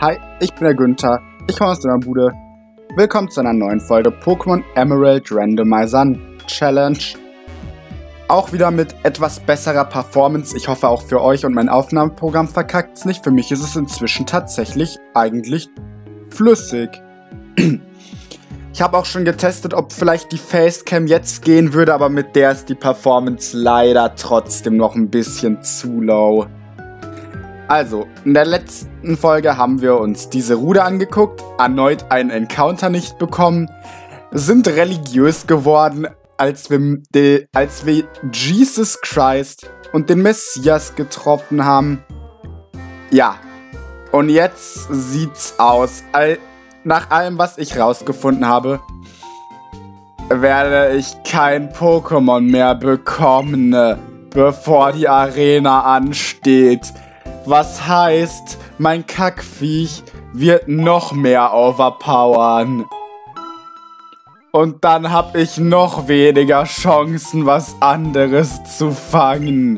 Hi, ich bin der Günther, ich komme aus der Bude. Willkommen zu einer neuen Folge Pokémon Emerald Randomizer Challenge. Auch wieder mit etwas besserer Performance. Ich hoffe auch für euch und mein Aufnahmeprogramm verkackt es nicht. Für mich ist es inzwischen tatsächlich eigentlich flüssig. Ich habe auch schon getestet, ob vielleicht die Facecam jetzt gehen würde, aber mit der ist die Performance leider trotzdem noch ein bisschen zu low. Also, in der letzten Folge haben wir uns diese Rude angeguckt, erneut einen Encounter nicht bekommen, sind religiös geworden, als wir Jesus Christ und den Messias getroffen haben. Ja, und jetzt sieht's aus. Nach allem, was ich rausgefunden habe, werde ich kein Pokémon mehr bekommen, bevor die Arena ansteht. Was heißt, mein Kackviech wird noch mehr overpowern. Und dann habe ich noch weniger Chancen, was anderes zu fangen.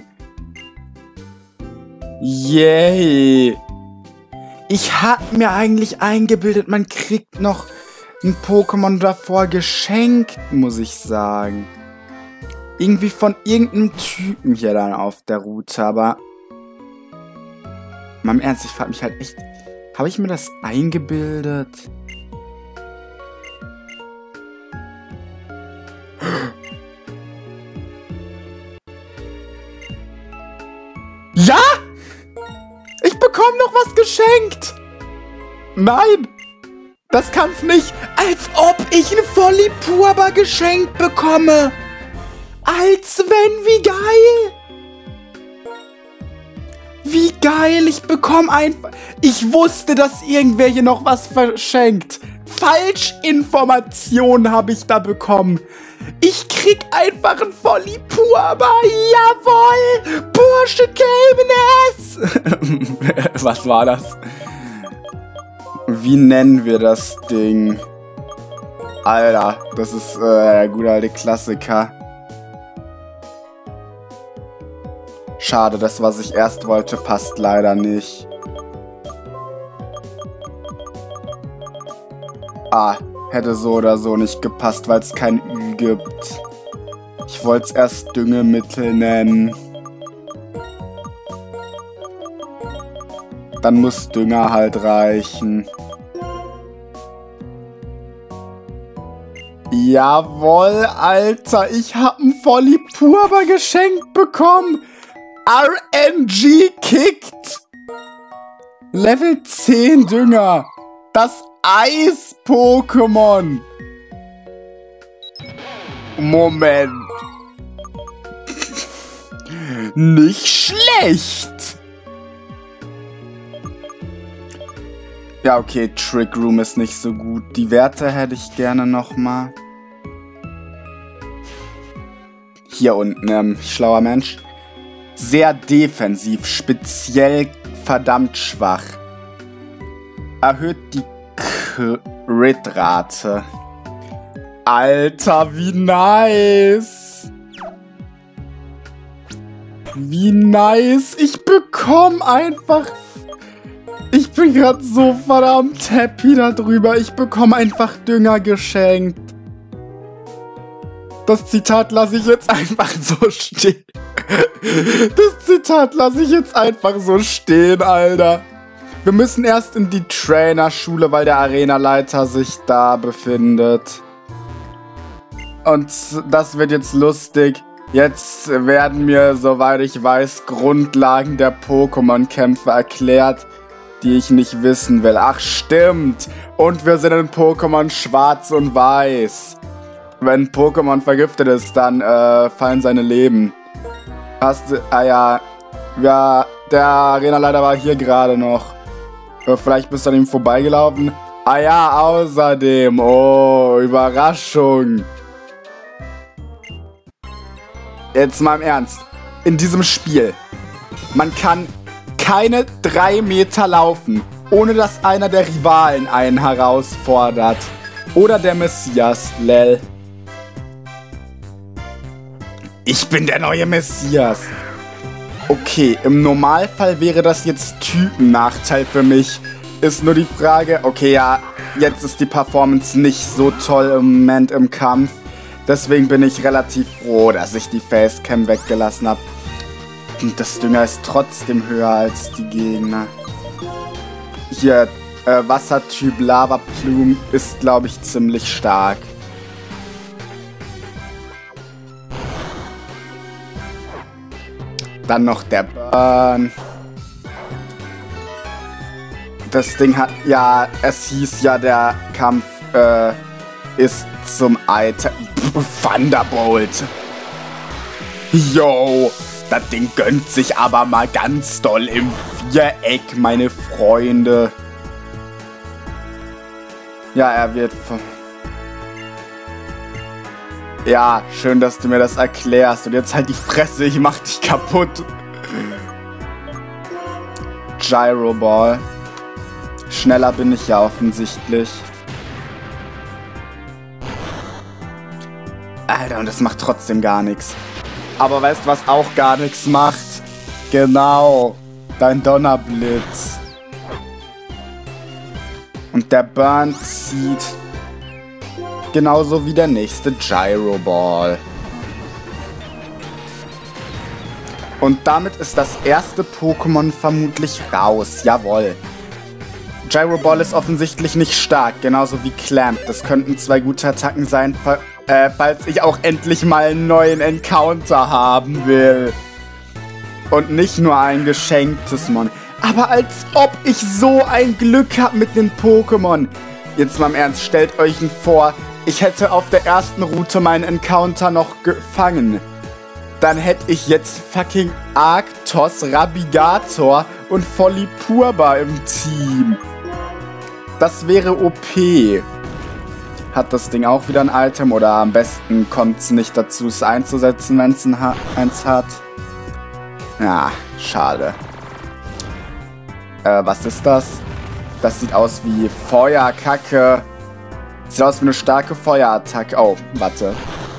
Yay! Ich habe mir eigentlich eingebildet, man kriegt noch ein Pokémon davor geschenkt, muss ich sagen. Irgendwie von irgendeinem Typen hier dann auf der Route, aber... Mal im Ernst, ich frage mich halt echt, habe ich mir das eingebildet? Ja! Ich bekomme noch was geschenkt! Nein! Das kann's nicht! Als ob ich ein Folipurba geschenkt bekomme! Als wenn, wie geil! Wie geil, ich bekomme einfach... Ich wusste, dass irgendwer hier noch was verschenkt. Falschinformationen habe ich da bekommen. Ich krieg einfach ein Folipurba. Jawohl! Bursche Kämines! Was war das? Wie nennen wir das Ding? Alter, das ist der gute alte Klassiker. Schade, das, was ich erst wollte, passt leider nicht. Ah, hätte so oder so nicht gepasst, weil es kein Ü gibt. Ich wollte es erst Düngemittel nennen. Dann muss Dünger halt reichen. Jawohl, Alter, ich hab ein Folipurba geschenkt bekommen. RNG kickt. Level 10 Dünger. Das Eis-Pokémon. Moment. Nicht schlecht. Ja, okay, Trick Room ist nicht so gut. Die Werte hätte ich gerne nochmal. Hier unten, schlauer Mensch. Sehr defensiv, speziell verdammt schwach. Erhöht die Crit-Rate. Alter, wie nice! Wie nice! Ich bekomme einfach... Ich bin gerade so verdammt happy darüber. Ich bekomme einfach Dünger geschenkt. Das Zitat lasse ich jetzt einfach so stehen. Das Zitat lasse ich jetzt einfach so stehen, Alter. Wir müssen erst in die Trainerschule, weil der Arenaleiter sich da befindet. Und das wird jetzt lustig. Jetzt werden mir, soweit ich weiß, Grundlagen der Pokémon-Kämpfe erklärt, die ich nicht wissen will. Ach, stimmt. Und wir sind in Pokémon Schwarz und Weiß. Wenn Pokémon vergiftet ist, dann fallen seine Leben. Ja, der Arenaleiter war hier gerade noch. Vielleicht bist du an ihm vorbeigelaufen. Ah ja, außerdem. Oh, Überraschung. Jetzt mal im Ernst. In diesem Spiel. Man kann keine 3 Meter laufen, ohne dass einer der Rivalen einen herausfordert. Oder der Messias, lel. Ich bin der neue Messias. Okay, im Normalfall wäre das jetzt Typennachteil für mich. Ist nur die Frage, okay, ja, jetzt ist die Performance nicht so toll im Moment im Kampf. Deswegen bin ich relativ froh, dass ich die Facecam weggelassen habe. Und das Dünger ist trotzdem höher als die Gegner. Hier, Wassertyp Lava Plume ist, glaube ich, ziemlich stark. Dann noch der Burn. Das Ding hat, ja, es hieß ja, der Kampf ist zum Item. Thunderbolt. Yo, das Ding gönnt sich aber mal ganz doll im Viereck, meine Freunde. Ja, er wird von... Ja, schön, dass du mir das erklärst. Und jetzt halt die Fresse, ich mach dich kaputt. Gyro Ball. Schneller bin ich ja offensichtlich. Alter, und das macht trotzdem gar nichts. Aber weißt du, was auch gar nichts macht? Genau, dein Donnerblitz. Und der Burn zieht genauso wie der nächste Gyro Ball. Und damit ist das erste Pokémon vermutlich raus. Jawohl. Gyro Ball ist offensichtlich nicht stark, genauso wie Clamp. Das könnten zwei gute Attacken sein, falls ich auch endlich mal einen neuen Encounter haben will. Und nicht nur ein geschenktes Mon. Aber als ob ich so ein Glück habe mit den Pokémon. Jetzt mal im Ernst, stellt euch vor, ich hätte auf der ersten Route meinen Encounter noch gefangen. Dann hätte ich jetzt fucking Arctos, Rabigator und Folipurba im Team. Das wäre OP. Hat das Ding auch wieder ein Item oder am besten kommt es nicht dazu, es einzusetzen, wenn es eins hat? Ja, schade. Was ist das? Das sieht aus wie Feuerkacke. Sieht aus wie eine starke Feuerattacke. Oh, warte.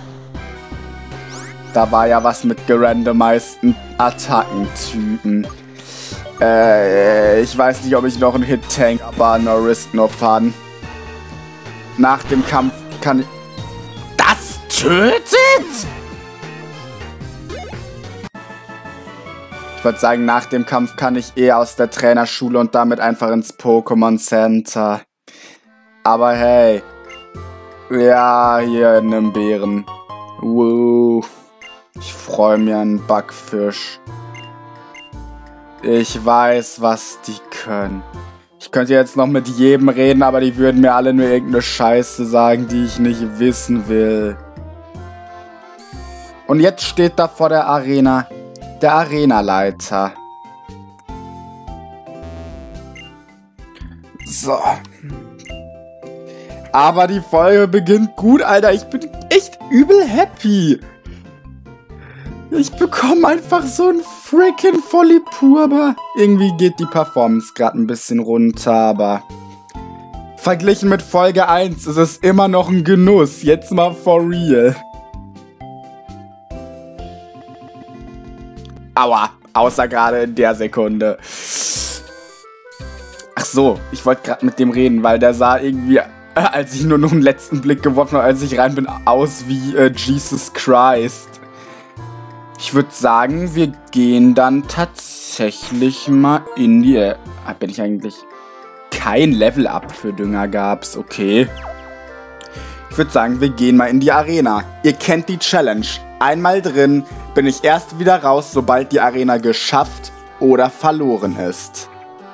Da war ja was mit gerandomizeden Attackentypen. Ich weiß nicht, ob ich noch einen Hit-Tank, aber no risk, no fun. Nach dem Kampf kann ich... Das tötet? Ich würde sagen, nach dem Kampf kann ich aus der Trainerschule und damit einfach ins Pokémon Center. Aber hey. Ja, hier in einem Bären. Ich freue mich an Backfisch. Ich weiß, was die können. Ich könnte jetzt noch mit jedem reden, aber die würden mir alle nur irgendeine Scheiße sagen, die ich nicht wissen will. Und jetzt steht da vor der Arena der Arenaleiter. So. Aber die Folge beginnt gut, Alter. Ich bin echt übel happy. Ich bekomme einfach so ein freaking Folipurba. Irgendwie geht die Performance gerade ein bisschen runter, aber verglichen mit Folge 1 ist es immer noch ein Genuss. Jetzt mal for real. Aua, außer gerade in der Sekunde. Ach so, ich wollte gerade mit dem reden, weil der sah irgendwie, als ich nur noch einen letzten Blick geworfen habe, als ich rein bin, aus wie Jesus Christ. Ich würde sagen, wir gehen dann tatsächlich mal in die... bin ich eigentlich... Kein Level-Up für Dünger gab's, okay. Ich würde sagen, wir gehen mal in die Arena. Ihr kennt die Challenge. Einmal drin, bin ich erst wieder raus, sobald die Arena geschafft oder verloren ist.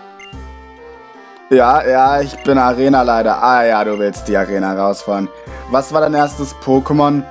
Ja, ich bin Arena-Leiter. Ah ja, du willst die Arena rausfahren. Was war dein erstes Pokémon?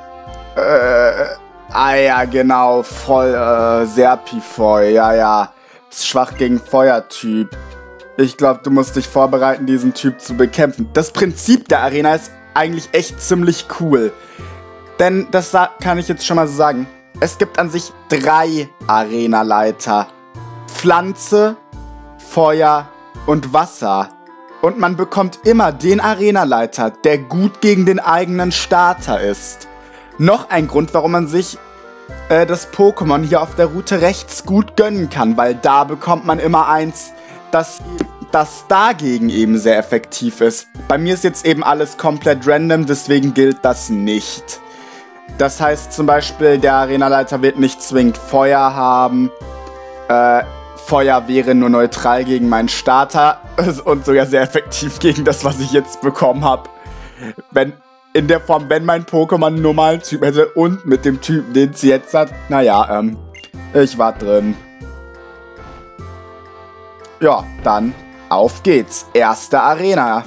Ah ja, genau, voll Serpifeu, ja. Ist schwach gegen Feuertyp. Ich glaube, du musst dich vorbereiten, diesen Typ zu bekämpfen. Das Prinzip der Arena ist eigentlich echt ziemlich cool. Denn, das kann ich jetzt schon mal so sagen, es gibt an sich 3 Arenaleiter. Pflanze, Feuer und Wasser. Und man bekommt immer den Arenaleiter, der gut gegen den eigenen Starter ist. Noch ein Grund, warum man sich das Pokémon hier auf der Route rechts gut gönnen kann, weil da bekommt man immer eins, das das dagegen eben sehr effektiv ist. Bei mir ist jetzt eben alles komplett random, deswegen gilt das nicht. Das heißt zum Beispiel, der Arenaleiter wird nicht zwingend Feuer haben. Feuer wäre nur neutral gegen meinen Starter und sogar sehr effektiv gegen das, was ich jetzt bekommen habe. In der Form, wenn mein Pokémon einen normalen Typ hätte und mit dem Typen, den es jetzt hat. Naja, ich war drin. Ja, dann auf geht's. Erste Arena.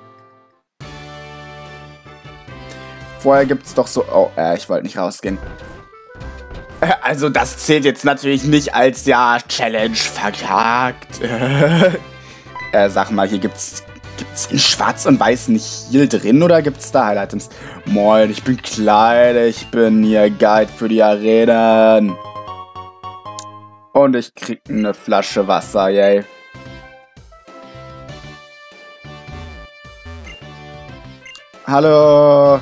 Vorher gibt's doch so... Oh, ich wollte nicht rausgehen. Also das zählt jetzt natürlich nicht als, ja, Challenge verkackt. Sag mal, hier gibt's in Schwarz und Weiß nicht Heal drin oder gibt's da Highlight-Items? Moin, ich bin Kleid, ich bin hier Guide für die Arenen. Und ich krieg eine Flasche Wasser, yay. Hallo.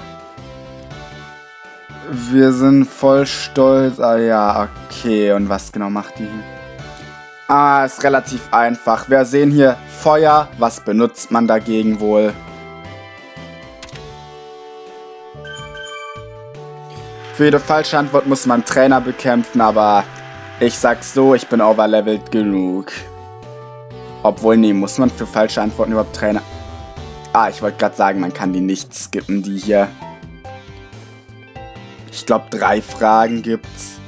Wir sind voll stolz. Ah ja, okay. Und was genau macht die hier? Ah, ist relativ einfach. Wir sehen hier Feuer. Was benutzt man dagegen wohl? Für jede falsche Antwort muss man Trainer bekämpfen, aber ich sag's so, ich bin overlevelt genug. Obwohl, nee, muss man für falsche Antworten überhaupt Trainer... Ah, ich wollte gerade sagen, man kann die nicht skippen, die hier. Ich glaube, 3 Fragen gibt's.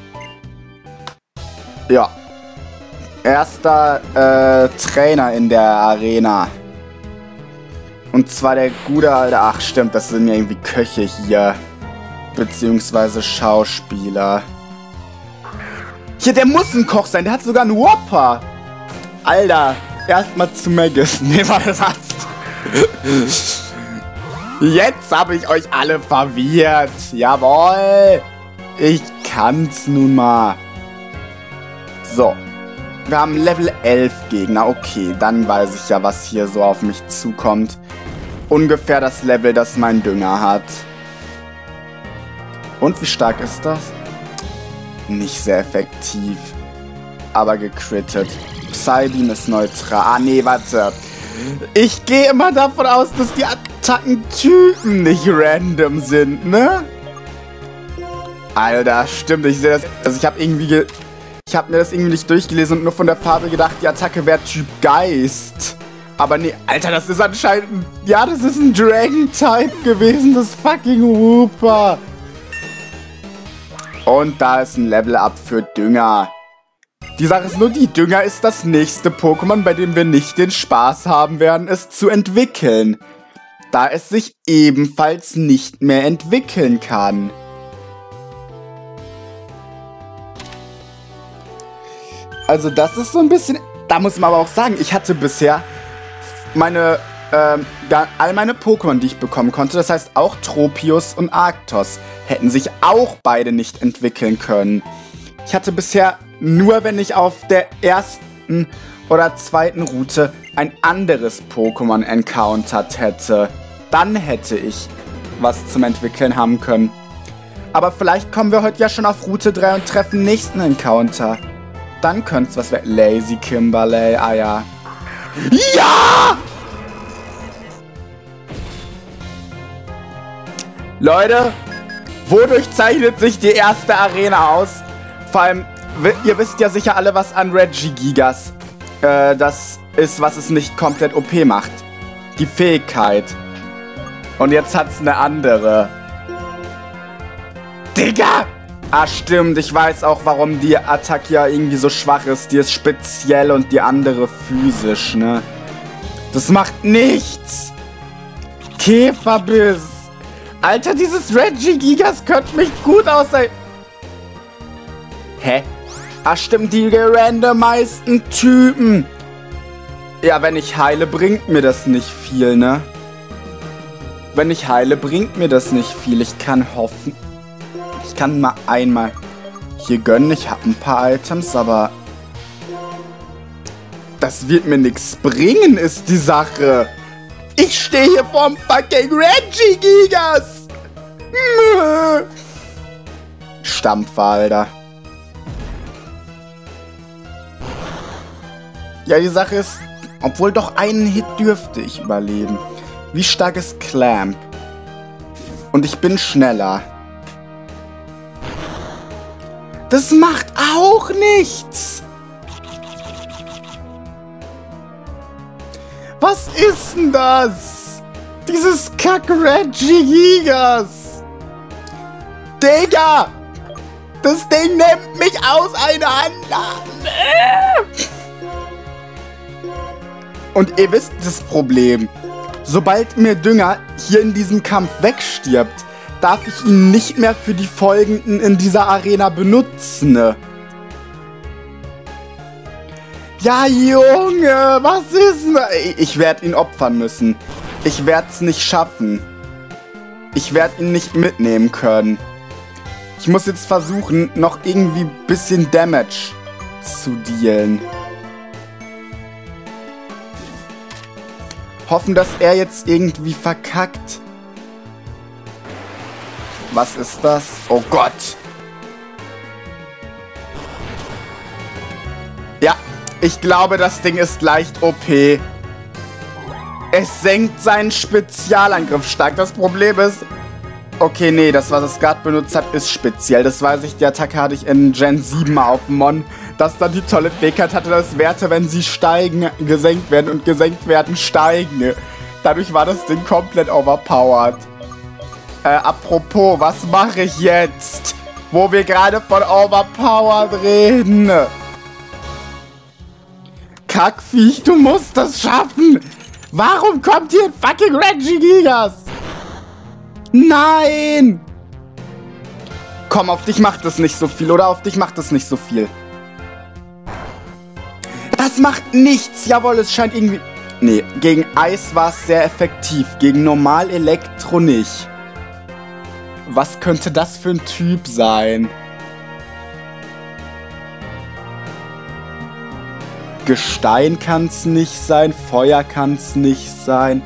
Ja. Erster Trainer in der Arena. Und zwar der gute alte... Ach stimmt, das sind ja irgendwie Köche hier. Beziehungsweise Schauspieler. Hier, der muss ein Koch sein. Der hat sogar einen Whopper. Alter, erstmal zu Magus. Nee, warte, was? Jetzt habe ich euch alle verwirrt. Jawohl. Ich kann's nun mal. So. Wir haben Level 11 Gegner. Okay, dann weiß ich ja, was hier so auf mich zukommt. Ungefähr das Level, das mein Dünger hat. Und wie stark ist das? Nicht sehr effektiv. Aber gecrittet. Psybeam ist neutral. Ah, nee, warte. Ich gehe immer davon aus, dass die Attackentypen nicht random sind, ne? Alter, stimmt, ich sehe das. Also ich habe mir das irgendwie nicht durchgelesen und nur von der Farbe gedacht, die Attacke wäre Typ Geist. Aber nee, Alter, das ist anscheinend... Ja, das ist ein Dragon-Type gewesen, das fucking Wooper. Und da ist ein Level-Up für Dünger. Die Sache ist nur, die Dünger ist das nächste Pokémon, bei dem wir nicht den Spaß haben werden, es zu entwickeln. Da es sich ebenfalls nicht mehr entwickeln kann. Also das ist so ein bisschen... Da muss man aber auch sagen, ich hatte bisher all meine Pokémon, die ich bekommen konnte, das heißt auch Tropius und Arctos, hätten sich auch beide nicht entwickeln können. Ich hatte bisher nur, wenn ich auf der ersten oder zweiten Route ein anderes Pokémon encountert hätte, dann hätte ich was zum Entwickeln haben können. Aber vielleicht kommen wir heute ja schon auf Route 3 und treffen nächsten Encounter. Dann könnte es was werden. Lazy Kimberley, ah ja. Ja! Leute, wodurch zeichnet sich die erste Arena aus? Vor allem, ihr wisst ja sicher alle, was an Regigigas das ist, was es nicht komplett OP macht. Die Fähigkeit. Und jetzt hat's eine andere. Digga! Ah, stimmt. Ich weiß auch, warum die Attacke ja irgendwie so schwach ist. Die ist speziell und die andere physisch, ne? Das macht nichts. Käferbiss. Alter, dieses Regigigas könnte mich gut aussehen. Hä? Ah, stimmt, die gerandomizten Typen. Ja, wenn ich heile, bringt mir das nicht viel, ne? Wenn ich heile, bringt mir das nicht viel. Ich kann hoffen... Ich kann mal einmal hier gönnen. Ich habe ein paar Items, aber... Das wird mir nichts bringen, ist die Sache. Ich stehe hier vorm fucking Regigigas. Stampfer, Alter. Ja, die Sache ist, Obwohl doch einen Hit dürfte ich überleben. Wie stark ist Clamp? Und ich bin schneller. Das macht auch nichts. Was ist denn das? Dieses Kack-Regigigas. Digga! Das Ding nimmt mich auseinander. Und ihr wisst das Problem. Sobald mir Dünger hier in diesem Kampf wegstirbt, darf ich ihn nicht mehr für die folgenden in dieser Arena benutzen. Ja, Junge, was ist denn? Ich werde ihn opfern müssen. Ich werde es nicht schaffen. Ich werde ihn nicht mitnehmen können. Ich muss jetzt versuchen, noch irgendwie ein bisschen Damage zu dealen. Hoffen, dass er jetzt irgendwie verkackt. Was ist das? Oh Gott. Ja, ich glaube, das Ding ist leicht OP. Es senkt seinen Spezialangriff stark. Das Problem ist... Okay, nee, das, was es gerade benutzt hat, ist speziell. Das weiß ich, die Attacke hatte ich in Gen 7 auf Mon. Dass dann die tolle Fähigkeit hatte, dass Werte, wenn sie steigen, gesenkt werden und gesenkt werden, steigen. Dadurch war das Ding komplett overpowered. Apropos, was mache ich jetzt? Wo wir gerade von overpowered reden. Kackviech, du musst das schaffen. Warum kommt hier ein fucking Regigigas? Nein! Komm, auf dich macht es nicht so viel, oder? Auf dich macht es nicht so viel. Das macht nichts. Jawohl, es scheint irgendwie... Nee, gegen Eis war es sehr effektiv. Gegen normal Elektro nicht. Was könnte das für ein Typ sein? Gestein kann es nicht sein. Feuer kann es nicht sein.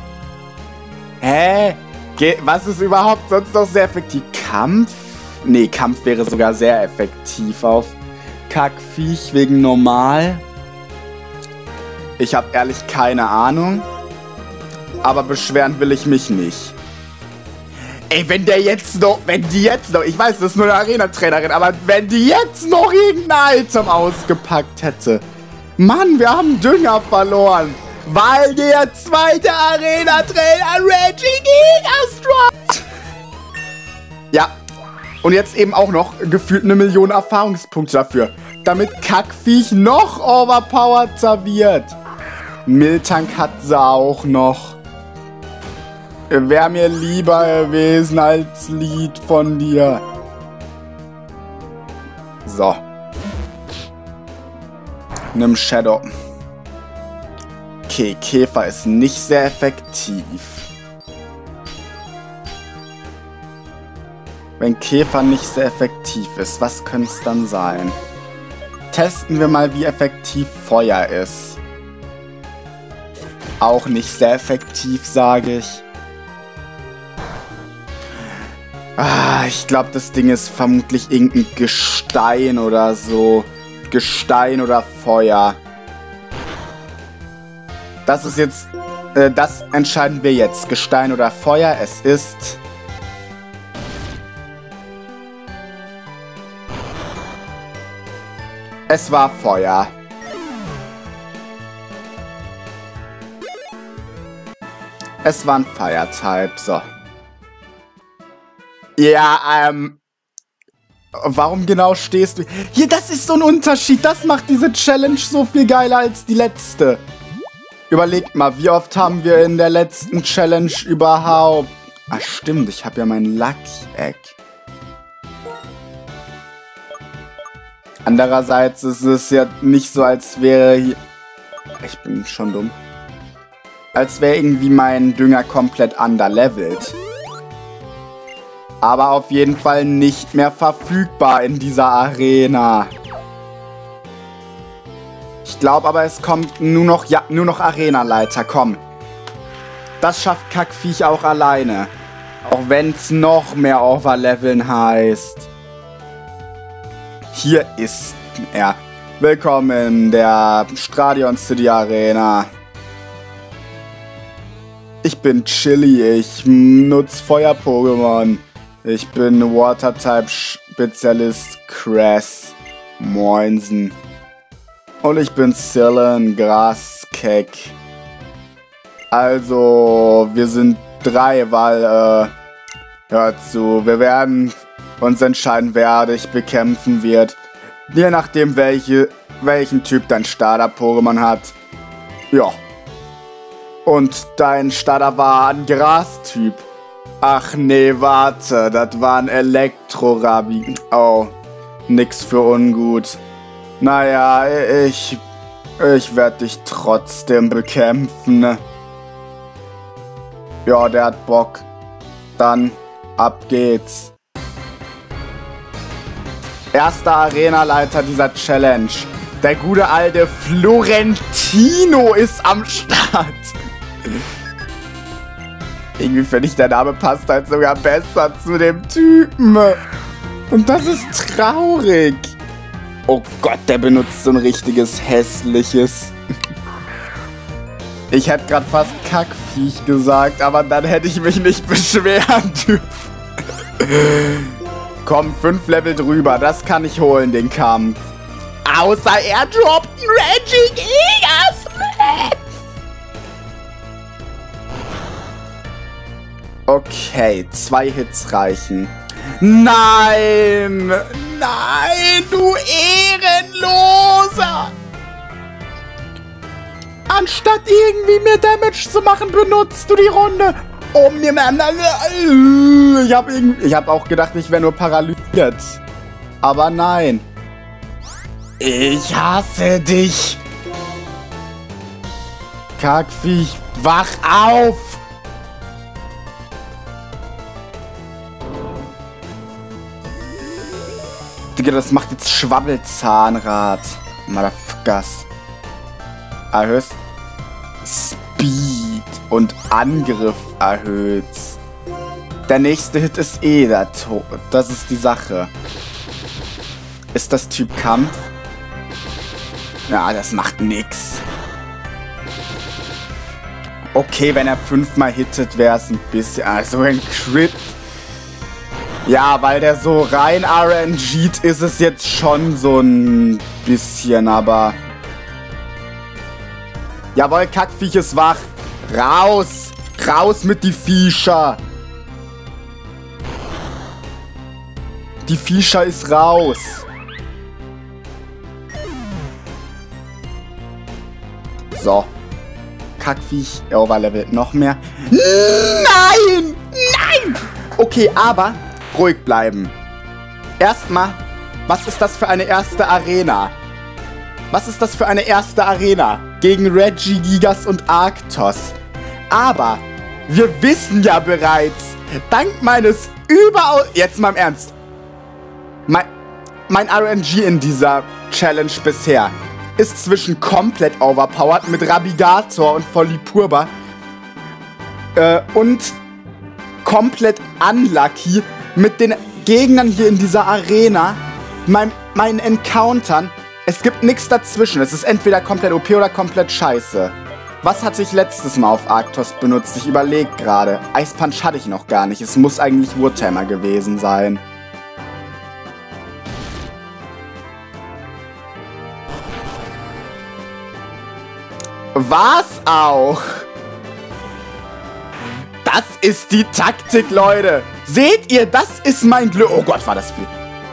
Hä? Was ist überhaupt sonst noch sehr effektiv? Kampf? Nee, Kampf wäre sogar sehr effektiv auf Kackviech wegen normal. Ich habe ehrlich keine Ahnung. Aber beschweren will ich mich nicht. Ey, wenn die jetzt noch, ich weiß, das ist nur eine Arena-Trainerin, aber wenn die jetzt noch irgendein Item ausgepackt hätte. Mann, wir haben Dünger verloren. Weil der zweite Arena-Trainer Regigigas droppt. Ja. Und jetzt eben auch noch gefühlt 1 Million Erfahrungspunkte dafür. Damit Kackviech noch overpowered wird. Miltank hat sie auch noch. Wäre mir lieber gewesen als Lied von dir. So. Nimm Shadow. Okay, Käfer ist nicht sehr effektiv. Wenn Käfer nicht sehr effektiv ist, was könnte es dann sein? Testen wir mal, wie effektiv Feuer ist. Auch nicht sehr effektiv, sage ich. Ich glaube, das Ding ist vermutlich irgendein Gestein oder so. Gestein oder Feuer. Das ist jetzt... das entscheiden wir jetzt. Gestein oder Feuer. Es ist... Es war Feuer. Es war ein Fire-Type. So. Ja, warum genau stehst du... Hier, das ist so ein Unterschied. Das macht diese Challenge so viel geiler als die letzte. Überlegt mal, wie oft haben wir in der letzten Challenge überhaupt... Ach stimmt, ich habe ja mein Lucky Egg. Andererseits ist es ja nicht so, als wäre hier... Ich bin schon dumm. Als wäre irgendwie mein Dünger komplett underlevelt. Aber auf jeden Fall nicht mehr verfügbar in dieser Arena. Ich glaube aber, es kommt nur noch... Ja, nur noch Arenaleiter, komm. Das schafft Kackviech auch alleine. Auch wenn es noch mehr Overleveln heißt. Hier ist er. Willkommen in der Stradion City Arena. Ich bin Chili, ich nutze Feuer-Pokémon. Ich bin Water-Type-Spezialist Cress. Moinsen. Und ich bin Sillen, Graskeck. Also, wir sind 3, weil, hört zu, wir werden uns entscheiden, wer dich bekämpfen wird. Je nachdem, welchen Typ dein Starter-Pokémon hat. Ja. Und dein Starter war ein Gras-Typ. Ach nee, warte, das war ein Elektro-Rabi. Oh, nix für ungut. Naja, ich werde dich trotzdem bekämpfen. Ja, der hat Bock. Dann, ab geht's. Erster Arenaleiter dieser Challenge. Der gute alte Florentino ist am Start. Irgendwie finde ich, der Name passt halt sogar besser zu dem Typen. Und das ist traurig. Oh Gott, der benutzt so ein richtiges hässliches. Ich hätte gerade fast Kackviech gesagt, aber dann hätte ich mich nicht beschweren dürfen. Komm, 5 Level drüber, das kann ich holen, den Kampf. Außer er droppt einen Regigigas. Okay, 2 Hits reichen. Nein! Nein, du Ehrenloser! Anstatt irgendwie mehr Damage zu machen, benutzt du die Runde, um mir... Ich hab auch gedacht, ich wäre nur paralysiert. Aber nein. Ich hasse dich. Kackviech, wach auf! Digga, das macht jetzt Schwabbelzahnrad. Motherfuckers. Erhöht Speed und Angriff erhöht. Der nächste Hit ist eh der Tod. Das ist die Sache. Ist das Typ Kampf? Ja, das macht nix. Okay, wenn er 5-mal hittet, wäre es ein bisschen... Also ein Crit. Ja, weil der so rein RNG't ist es jetzt schon so ein bisschen, aber... Jawohl, Kackviech ist wach. Raus! Raus mit die Viecher! Die Viecher ist raus. So. Kackviech overlevelt noch mehr. Nein! Nein! Okay, aber ruhig bleiben. Erstmal, was ist das für eine erste Arena? Was ist das für eine erste Arena? Gegen Regigigas und Arctos. Aber wir wissen ja bereits, dank meines überaus... Jetzt mal im Ernst. Mein RNG in dieser Challenge bisher ist zwischen komplett overpowered mit Rabigator und Folipurba und komplett unlucky mit den Gegnern hier in dieser Arena, meinen Encountern. Es gibt nichts dazwischen. Es ist entweder komplett OP oder komplett scheiße. Was hatte ich letztes Mal auf Arctos benutzt? Ich überlege gerade. Ice Punch hatte ich noch gar nicht. Es muss eigentlich Woodhammer gewesen sein. Was auch? Das ist die Taktik, Leute. Seht ihr, das ist mein Glück. Oh Gott, war das viel.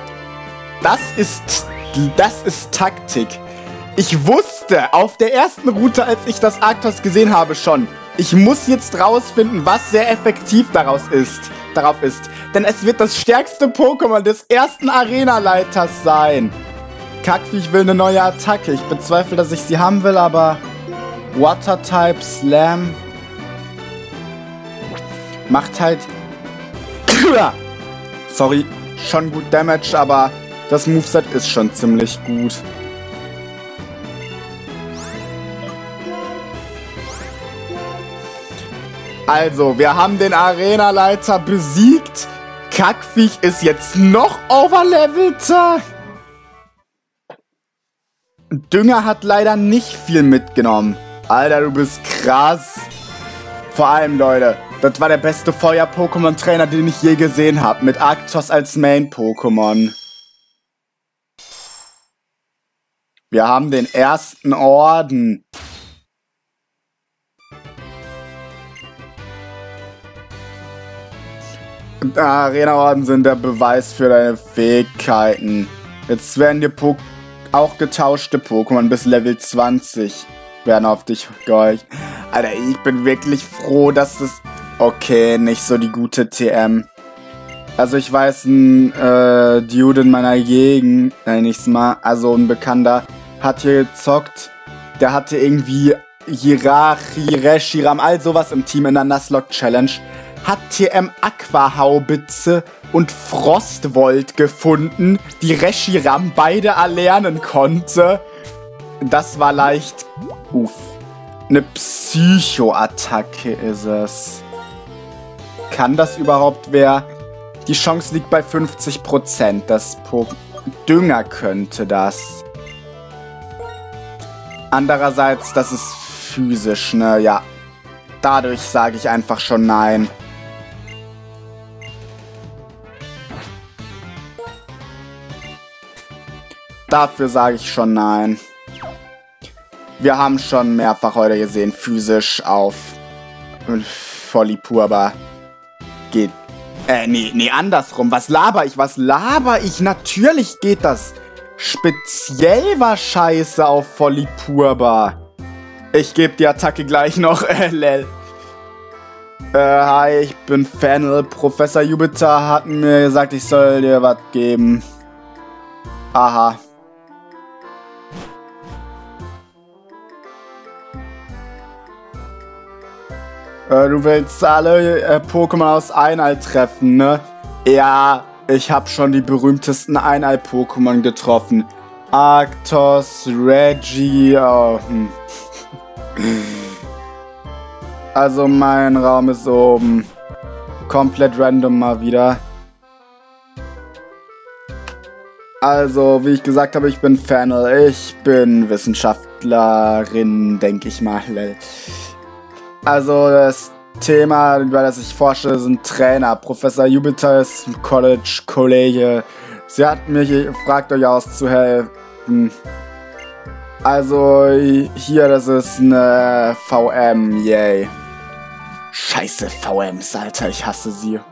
Das ist Taktik. Ich wusste auf der ersten Route, als ich das Arctos gesehen habe, schon. Ich muss jetzt rausfinden, was sehr effektiv darauf ist. Denn es wird das stärkste Pokémon des ersten Arena-Leiters sein. Kackviech will eine neue Attacke. Ich bezweifle, dass ich sie haben will, aber... Water-Type Slam... macht halt... Sorry, schon gut Damage, aber das Moveset ist schon ziemlich gut. Also, wir haben den Arena-Leiter besiegt. Kackviech ist jetzt noch overlevelter. Dünger hat leider nicht viel mitgenommen. Alter, du bist krass. Vor allem, Leute, das war der beste Feuer-Pokémon-Trainer, den ich je gesehen habe. Mit Arctos als Main-Pokémon. Wir haben den ersten Orden. Arena-Orden sind der Beweis für deine Fähigkeiten. Jetzt werden dir auch getauschte Pokémon bis Level 20 werden auf dich gehorcht. Alter, ich bin wirklich froh, dass das... Okay, nicht so die gute TM. Also ich weiß, ein Dude in meiner Gegend, nächstes Mal, also ein Bekannter, hat hier gezockt. Der hatte irgendwie Hirachi, Reshiram, all sowas im Team in der Nuzlocke Challenge. Hat TM Aquahaubitze und Frostvolt gefunden, die Reshiram beide erlernen konnte. Das war leicht... Uff. Eine Psycho-Attacke ist es. Kann das überhaupt wer? Die Chance liegt bei 50%. Das Dünger könnte das. Andererseits, das ist physisch, ne? Ja. Dadurch sage ich einfach schon nein. Dafür sage ich schon nein. Wir haben schon mehrfach heute gesehen, physisch auf Folipurba geht. Nee, andersrum. Was laber ich? Natürlich geht das. Speziell war scheiße auf Folipurba. Ich gebe die Attacke gleich noch. Lel. Hi, ich bin Fennel. Professor Jupiter hat mir gesagt, ich soll dir was geben. Aha. Du willst alle Pokémon aus Einall treffen, ne? Ja, ich habe schon die berühmtesten Einall-Pokémon getroffen. Arctos, Reggie, Also mein Raum ist oben. Komplett random mal wieder. Also, wie ich gesagt habe, ich bin Fennel. Ich bin Wissenschaftlerin, denke ich mal. Also das Thema, über das ich forsche, sind Trainer. Professor Jupiter ist ein College-Kollege. Sie hat mich gefragt, euch auszuhelfen. Also hier, das ist eine VM, yay. Scheiße VMs, Alter, ich hasse sie.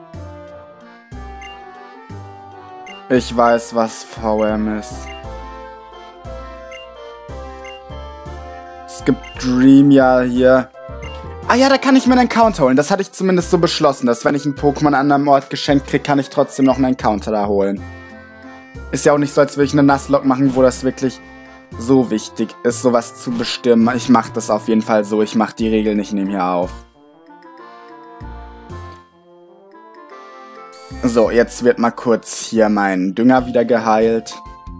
Ich weiß, was VM ist. Es gibt Dreamia hier. Ah ja, da kann ich mir einen Encounter holen. Das hatte ich zumindest so beschlossen, dass wenn ich ein Pokémon an einem Ort geschenkt kriege, kann ich trotzdem noch einen Encounter da holen. Ist ja auch nicht so, als würde ich eine Nuzlocke machen, wo das wirklich so wichtig ist, sowas zu bestimmen. Ich mache das auf jeden Fall so. Ich mache die Regel nicht nebenher auf. So, jetzt wird mal kurz hier mein Dünger wieder geheilt.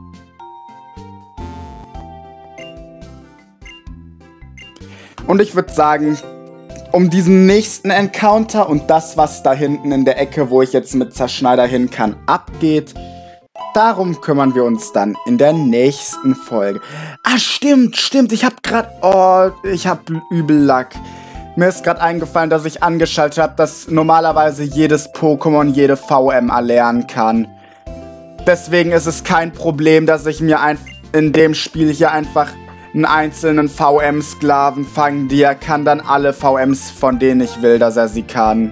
Und ich würde sagen, um diesen nächsten Encounter und das, was da hinten in der Ecke, wo ich jetzt mit Zerschneider hin kann, abgeht, darum kümmern wir uns dann in der nächsten Folge. Ah, stimmt, ich hab grad... Oh, ich hab übel Lack. Mir ist gerade eingefallen, dass ich angeschaltet habe, dass normalerweise jedes Pokémon jede VM erlernen kann. Deswegen ist es kein Problem, dass ich mir in dem Spiel hier einfach einen einzelnen VM-Sklaven fangen, der kann dann alle VMs, von denen ich will, dass er sie kann.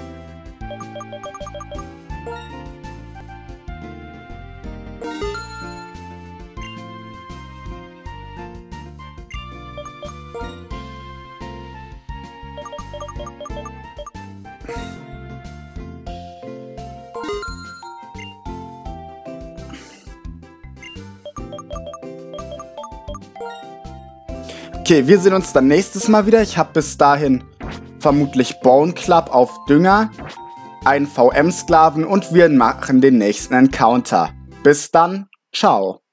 Okay, wir sehen uns dann nächstes Mal wieder. Ich habe bis dahin vermutlich Bone Club auf Dünger, einen VM-Sklaven und wir machen den nächsten Encounter. Bis dann, ciao.